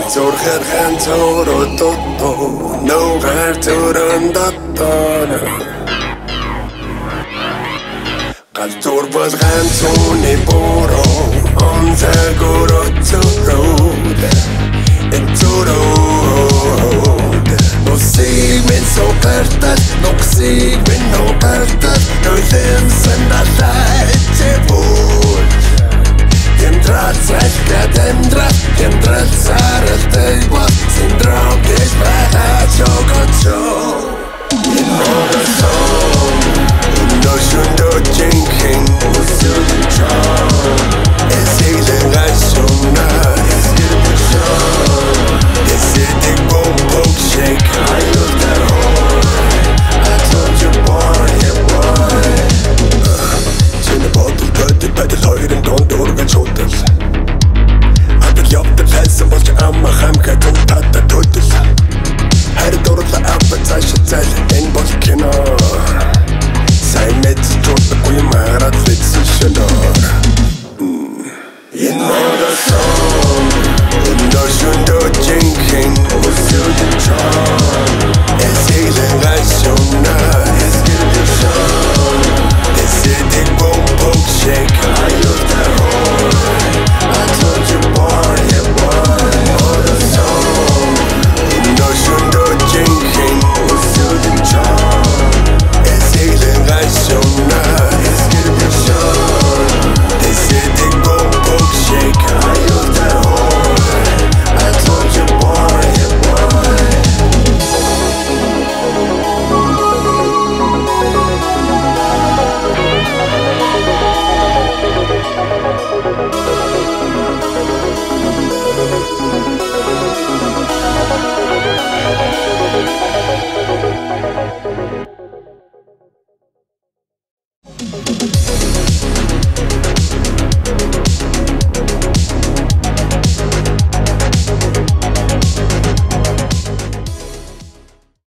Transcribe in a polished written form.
Зурхэрхэн цоротото ногар цорандаттана Галзур болгон цуны боро онцагороцород энцород Носиг мен сокартат ноксиг мен нокартат нойлэм сандалай чепул Темдрат саралтай бос синдром гэж байгаа чокочо Инога сон Ношундо чинхэн усүдэн чон Эсэглэн гашуна Эсгэрдэн шон Эсэдэг бомбог шейк Аюлтар хой I told you boy, yeah boy Чинэ бодол бөдөд бэдэл хоёрын донд урган шуудал Явдаг хайсан болж амма хамка тутата төдөл Харид урлаа апа цааш цайл энэ бол кино Сайн мэд чуудахгүй марад литсэн шөнөр Энэ модо сон Өндөршөндө чинхэн өсөдөн чон Эсэглэн гашуна Эсгэрдэн шон Эсэдэг бомбог шейк Аюлтар хой I told you boy, yeah boy Модо сон Өндөршөндө чинхэн өсөдөн чон Эсэглэн гашуна Эсгэрдэн шон Эсэдэг бомбог шейк Аюлтар хой I told you boy, yeah boy